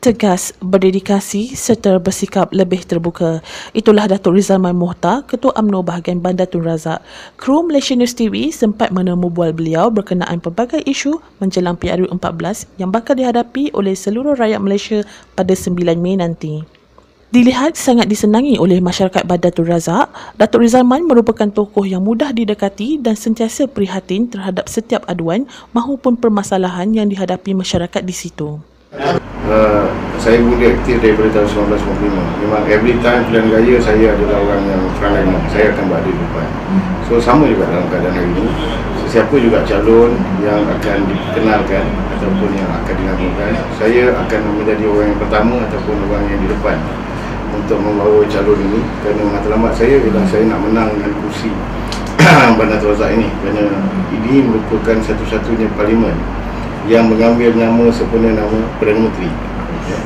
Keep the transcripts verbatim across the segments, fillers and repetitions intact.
tegas, berdedikasi serta bersikap lebih terbuka. Itulah Datuk Rizal Man Mohtar, Ketua U M N O bahagian Bandar Tun Razak. Kru Malaysia News T V sempat menemu bual beliau berkenaan pelbagai isu menjelang P R U empat belas yang bakal dihadapi oleh seluruh rakyat Malaysia pada sembilan Mei nanti. Dilihat sangat disenangi oleh masyarakat Bandar Tun Razak, Datuk Rizal Man merupakan tokoh yang mudah didekati dan sentiasa prihatin terhadap setiap aduan maupun permasalahan yang dihadapi masyarakat di situ. Uh, saya mula aktif daripada tahun seribu sembilan ratus sembilan puluh lima. Memang every time pilihan raya saya adalah orang yang front line, saya akan berada di depan. So sama juga dalam keadaan hari ini. Sesiapa juga calon yang akan dikenalkan ataupun yang akan dinamakan, saya akan menjadi orang yang pertama ataupun orang yang di depan untuk membawa calon ini. Kerana matlamat saya ialah saya nak menang dengan kursi Bandar Tun Razak ini, kerana ini merupakan satu-satunya parlimen yang mengambil nama sempurna nama Perdana Menteri. Ya.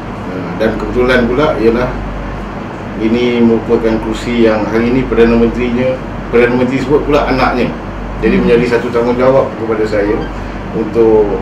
Dan kebetulan pula ialah ini merupakan kursi yang hari ini Perdana Menterinya, Perdana Menteri sebut pula anaknya. Jadi menjadi satu tanggungjawab kepada saya untuk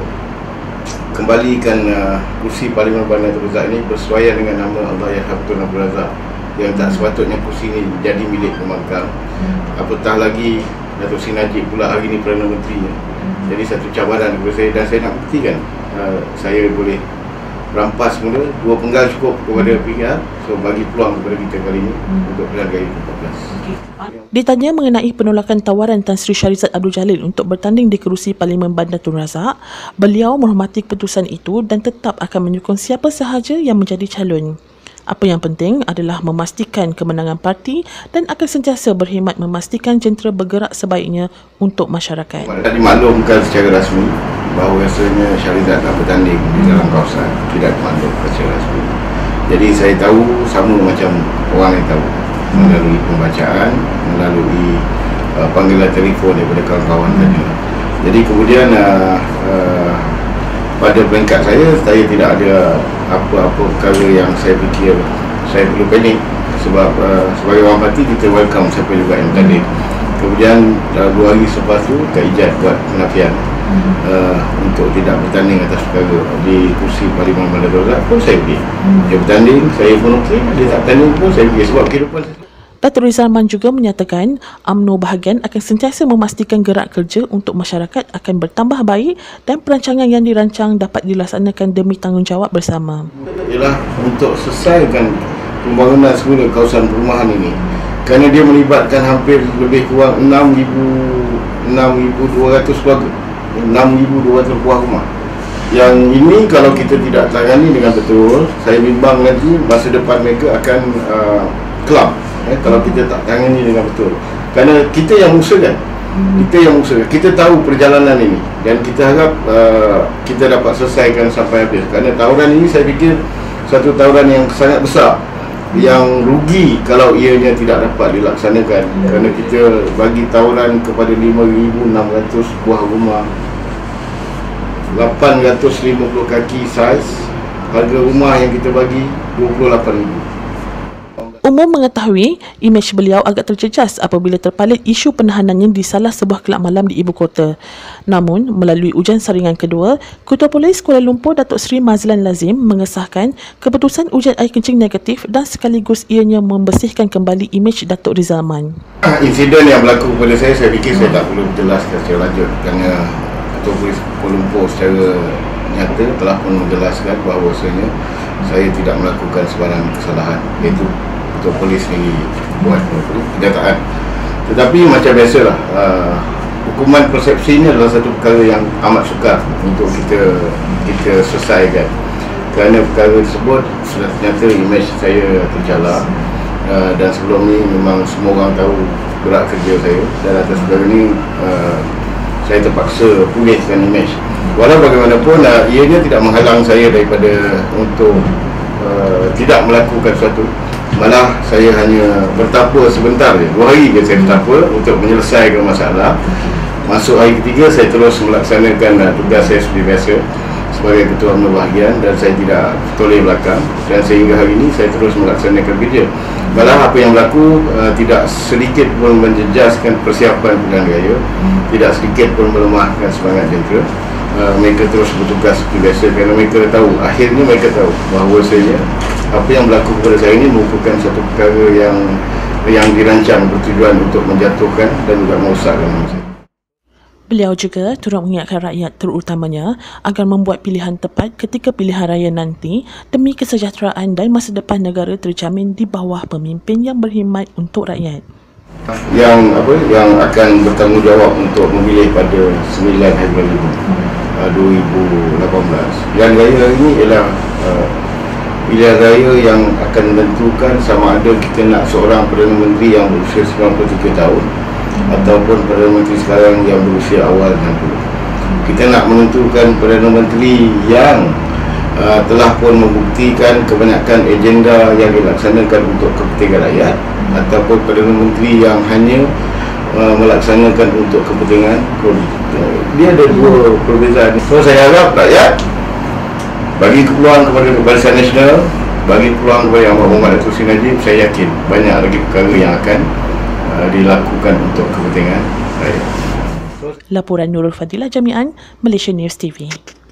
kembalikan uh, kursi Parlimen Bandar Tun Razak ini bersesuaian dengan nama Allahyarham Tun Abdul Razak, yang tak sepatutnya kursi ini jadi milik pembangkang. Apatah lagi Datuk Seri Najib pula hari ini Perdana Menterinya. Jadi satu cabaran kepada saya, dan saya nak buktikan uh, saya boleh rampas mula dua penggal cukup kepada P K R. So bagi peluang kepada kita kali ini hmm. untuk pilihan raya ke empat belas. Ditanya mengenai penolakan tawaran Tan Sri Shahrizad Abdul Jalil untuk bertanding di kerusi Parlimen Bandar Tun Razak, beliau menghormati keputusan itu dan tetap akan menyokong siapa sahaja yang menjadi calon. Apa yang penting adalah memastikan kemenangan parti dan akan sentiasa berkhidmat memastikan jentera bergerak sebaiknya untuk masyarakat. Tidak dimaklumkan secara rasmi bahawa rasanya Shahrizad nak bertanding di dalam kawasan, tidak dimaklumkan secara rasmi. Jadi saya tahu sama macam orang yang tahu melalui pembacaan, melalui uh, panggilan telefon daripada kawan-kawan tadi. Jadi kemudian uh, uh, pada peringkat saya, saya tidak ada apa-apa perkara yang saya fikir saya perlu panik, sebab uh, sebagai orang parti kita welcome siapa juga yang bertanding. Kemudian uh, dua hari selepas tu Kak Ijat buat penafian uh, untuk tidak bertanding atas perkara di kursi Parlimen Bandar Tun Razak pun saya pergi. Dia bertanding, saya pun okey. Dia tak bertanding pun saya pergi, sebab kehidupan saya. Datuk Rizal Man juga menyatakan U M N O bahagian akan sentiasa memastikan gerak kerja untuk masyarakat akan bertambah baik dan perancangan yang dirancang dapat dilaksanakan demi tanggungjawab bersama. Ialah untuk selesaikan pembangunan semula kawasan perumahan ini, kerana dia melibatkan hampir lebih kurang enam ribu dua ratus keluarga, enam ribu dua ratus buah rumah. Yang ini kalau kita tidak tangani dengan betul, saya bimbang nanti masa depan mereka akan uh, kelab. Eh, kalau kita tak tangani dengan betul, kerana kita yang usahakan, hmm. kita yang usahakan, kita tahu perjalanan ini dan kita harap uh, kita dapat selesaikan sampai habis. Kerana tawaran ini saya fikir satu tawaran yang sangat besar, hmm. yang rugi kalau ianya tidak dapat dilaksanakan, hmm. kerana kita bagi tawaran kepada lima ribu enam ratus buah rumah, lapan ratus lima puluh kaki saiz, harga rumah yang kita bagi dua puluh lapan ribu. Umum mengetahui imej beliau agak terjejas apabila terpalit isu penahanannya di salah sebuah kelab malam di ibu kota. Namun, melalui ujian saringan kedua, Ketua Polis Kuala Lumpur Datuk Seri Mazlan Lazim mengesahkan keputusan ujian air kencing negatif dan sekaligus ianya membersihkan kembali imej Datuk Rizal Man. Insiden yang berlaku kepada saya, saya fikir saya tak perlu jelaskan secara lanjut, kerana Ketua Polis Kuala Lumpur secara nyata telah pun menjelaskan bahawasanya saya tidak melakukan sebarang kesalahan, iaitu Ketua Polis ni buat kenyataan. Tetapi macam biasalah, uh, hukuman persepsi ini adalah satu perkara yang amat sukar untuk kita kita selesaikan, kerana perkara tersebut sudah ternyata imej saya tercalar, uh, dan sebelum ni memang semua orang tahu gerak kerja saya, dan atas perkara ni uh, saya terpaksa pulihkan imej. Walau bagaimanapun, uh, ianya tidak menghalang saya daripada untuk uh, tidak melakukan sesuatu. Malah saya hanya bertapa sebentar je, dua hari je saya bertapa untuk menyelesaikan masalah. Masuk hari ketiga, saya terus melaksanakan uh, tugas saya seperti biasa sebagai Ketua U M N O bahagian, dan saya tidak toleh belakang, dan sehingga hari ini saya terus melaksanakan kerja. Malah apa yang berlaku uh, tidak sedikit pun menjejaskan persiapan pilihan raya, tidak sedikit pun melemahkan semangat jentera. uh, mereka terus bertugas seperti biasa, kerana mereka tahu, akhirnya mereka tahu bahawasanya apa yang berlaku kepada saya ini merupakan satu perkara yang yang dirancang bertujuan untuk menjatuhkan dan juga merosakkan saya. Beliau juga turut mengingatkan rakyat terutamanya agar membuat pilihan tepat ketika pilihan raya nanti demi kesejahteraan dan masa depan negara terjamin di bawah pemimpin yang berkhidmat untuk rakyat. Yang apa yang akan bertanggungjawab untuk memilih pada sembilan hari bulan lima dua ribu lapan belas. Pilihan raya hari ini ialah uh, pilihan raya yang akan menentukan sama ada kita nak seorang Perdana Menteri yang berusia sembilan puluh tiga tahun ataupun Perdana Menteri sekarang yang berusia awal enam puluh. Kita nak menentukan Perdana Menteri yang uh, telah pun membuktikan kebanyakan agenda yang dilaksanakan untuk kepentingan rakyat, ataupun Perdana Menteri yang hanya uh, melaksanakan untuk kepentingan politik. Dia ada dua perbezaan. So saya harap rakyat bagi peluang kepada Barisan Nasional, bagi peluang kepada Yang Berhormat Datuk Seri Najib. Saya yakin banyak lagi perkara yang akan uh, dilakukan untuk kepentingan rakyat. Laporan Nurul Fadilah Jami'an, Malaysia News T V.